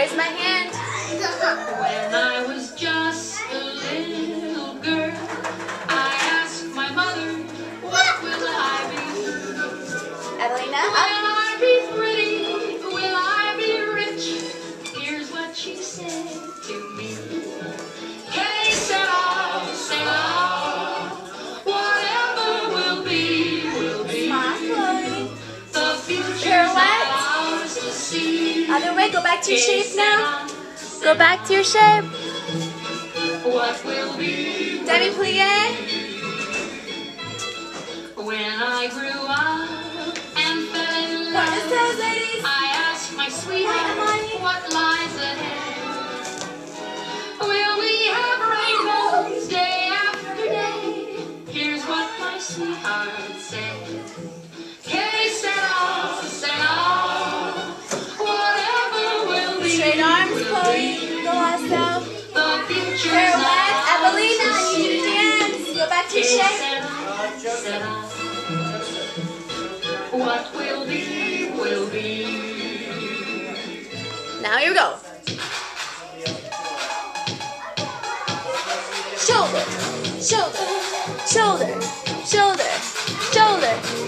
Where's my hand? When I was just a little girl, I asked my mother, what will I be? Evelina, Will I be pretty? Will I be rich? Here's what she said to me. Que sera, sera. Whatever will be, will be. The future's not ours to see. Other way, go back to your shape now. Go back to your shape. What will be? Demi-plie. When I grew up and fell in Point love, the toes, ladies. I asked my sweetheart what lies ahead. Will we have rainbows day after day? Here's what my sweetheart said. Que sera, sera. Whatever will be. Straight arms, will Chloe. be. Go also. The future's Pirouette. not Evelina, I ours to need you to see. dance. Go back to your Que shape. sera, sera. What will be, will be. Now here we go. Shoulder, shoulder, shoulder, shoulder, shoulder.